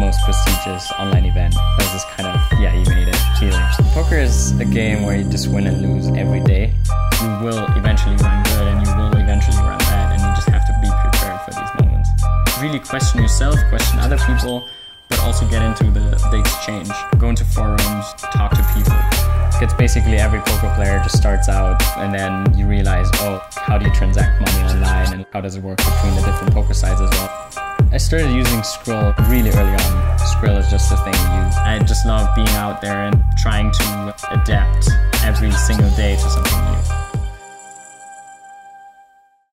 most prestigious online event. There's this kind of, you made it feeling. Poker is a game where you just win and lose every day. You will eventually run good and you will eventually run bad, and you just have to be prepared for these moments. Really question yourself, question other people, but also get into the exchange. Go into forums, talk to people. It's basically every poker player just starts out and then you realize, how do you transact money online and how does it work between the different poker sites as well. I started using Skrill really early on. Skrill is just a thing to use. I just love being out there and trying to adapt every single day to something